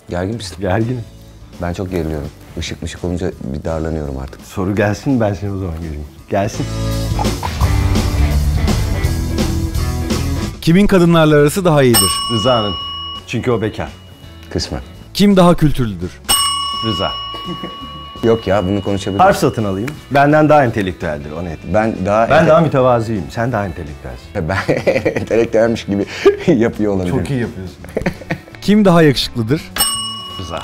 Gergin misin? Gerginim. Ben çok geriliyorum. Işık olunca bir darlanıyorum artık. Soru gelsin, ben seni o zaman göreyim. Gelsin. Kimin kadınlarla arası daha iyidir? Rıza'nın. Çünkü o bekar. Kısmen. Kim daha kültürlüdür? Rıza. Yok ya, bunu konuşabiliriz. Harf satın alayım. Benden daha entelektüeldir, o net. Ben Ben daha mütevazıyım. Sen daha entelektüelsin. Ben entelektüelmiş gibi yapıyor olabilirim. Çok iyi yapıyorsun. Kim daha yakışıklıdır? Rıza.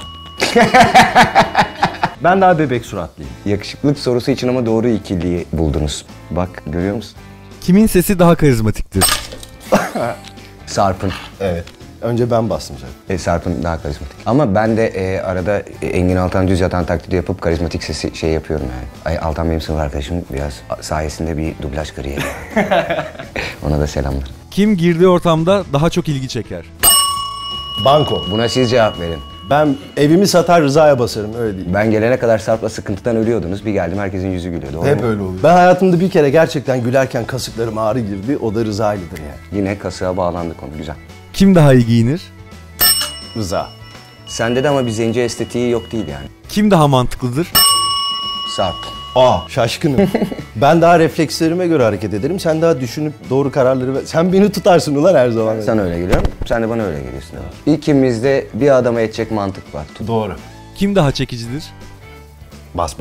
Ben daha bebek suratlıyım. Yakışıklık sorusu için ama doğru ikiliyi buldunuz. Bak, görüyor musun? Kimin sesi daha karizmatiktir? Sarp'ın. Evet. Önce ben bastım zaten. Sarp'ın daha karizmatik. Ama ben de arada Engin Altan düz yatan taklidi yapıp karizmatik sesi şey yapıyorum yani. Altan benim sınıf arkadaşım, biraz sayesinde bir dublaj kariyeri. Ona da selamlar. Kim girdiği ortamda daha çok ilgi çeker? Banko. Buna siz cevap verin. Ben evimi satar Rıza'ya basarım, öyle değil. Ben gelene kadar Sarp'la sıkıntıdan ölüyordunuz. Bir geldim, herkesin yüzü gülüyordu. Doğru Hep mu? öyle oluyor. Ben hayatımda bir kere gerçekten gülerken kasıklarım ağrı girdi. O da Rıza'ylıdır yani. Yine kasığa bağlandı konu, güzel. Kim daha iyi giyinir? Rıza. Sende de ama bir zenci estetiği yok değil yani. Kim daha mantıklıdır? Sarp. Şaşkınım. Ben daha reflekslerime göre hareket ederim. Sen daha düşünüp doğru kararları ver. Sen beni tutarsın ulan her zaman. Sana öyle geliyorum, sen de bana öyle geliyorsun. İkimizde bir adama edecek mantık var. Doğru. Kim daha çekicidir? Bas.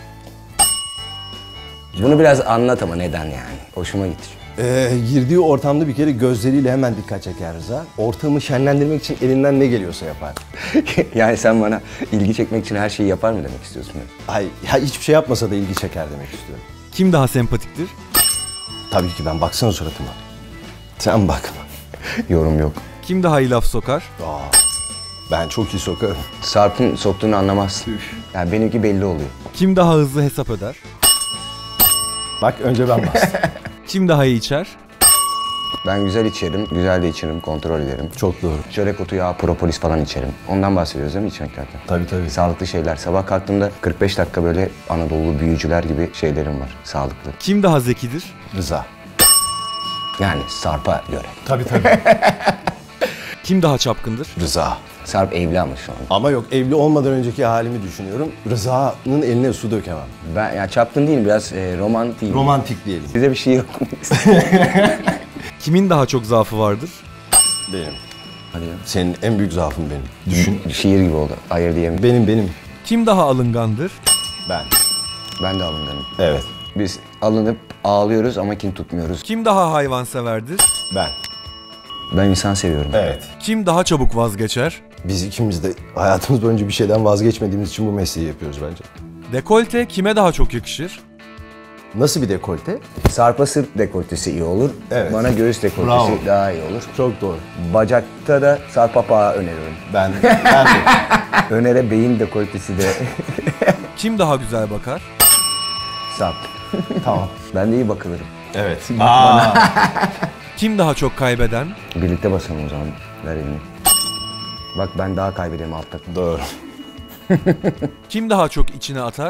Bunu biraz anlat ama neden yani? Hoşuma gitti. Girdiği ortamda bir kere gözleriyle hemen dikkat çeker Rıza. Ortamı şenlendirmek için elinden ne geliyorsa yapar. Yani sen bana ilgi çekmek için her şeyi yapar mı demek istiyorsun? Ay, ya hiçbir şey yapmasa da ilgi çeker demek istiyorum. Kim daha sempatiktir? Tabii ki ben. Baksana suratıma. Sen bakma. Yorum yok. Kim daha iyi laf sokar? Ben çok iyi sokarım. Sarp'ın soktuğunu anlamazsın. Yani benimki belli oluyor. Kim daha hızlı hesap öder? Bak önce ben bastım. Kim daha iyi içer? Ben güzel içerim, güzel de içerim, kontrol ederim. Çok doğru. Çörek otu, yağı, propolis falan içerim. Ondan bahsediyoruz değil mi içmek derken? Tabii. Sağlıklı şeyler. Sabah kalktığımda 45 dakika böyle Anadolu büyücüler gibi şeylerim var. Sağlıklı. Kim daha zekidir? Rıza. Yani Sarp'a göre. Tabii. Kim daha çapkındır? Rıza. Sarp evli ama şu an. Ama yok, evli olmadan önceki halimi düşünüyorum. Rıza'nın eline su dökemem. Ben yani çapkın değilim, biraz romantik. Romantik diyelim. Size bir şey yok mu? Kimin daha çok zaafı vardır? Benim. Hadi ya. Senin en büyük zaafın benim. Düşün. Şiir gibi oldu. Hayır diyemem. Benim. Kim daha alıngandır? Ben. Ben de alınganım. Evet. Biz alınıp ağlıyoruz ama kin tutmuyoruz. Kim daha hayvanseverdir? Ben. Ben insan seviyorum. Evet. Kim daha çabuk vazgeçer? Biz ikimiz de hayatımız boyunca bir şeyden vazgeçmediğimiz için bu mesleği yapıyoruz bence. Dekolte kime daha çok yakışır? Nasıl bir dekolte? Sarp'a sırt dekoltesi iyi olur. Evet. Bana göğüs dekoltesi Bravo. daha iyi olur. Çok doğru. Bacakta da Sarp Apağı öneriyorum. Ben Önere beyin dekoltesi de Kim daha güzel bakar? Sarp. Tamam. Ben de iyi bakılırım. Evet. Kim daha çok kaybeden? Birlikte basalım o zaman. Ver elini. Bak ben daha kaybederim altta. Doğru. Kim daha çok içine atar?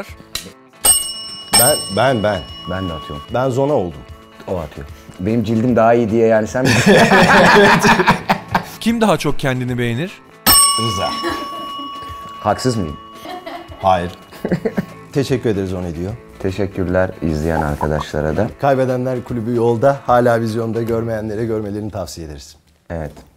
Ben. Ben de atıyorum. Ben zona oldum. O atıyor. Benim cildim daha iyi diye yani sen mi? Kim daha çok kendini beğenir? Rıza. Haksız mıyım? Hayır. Teşekkür ederiz o ne diyor. Teşekkürler izleyen arkadaşlara da. Kaybedenler Kulübü yolda, hala vizyonda, görmeyenlere görmelerini tavsiye ederiz. Evet.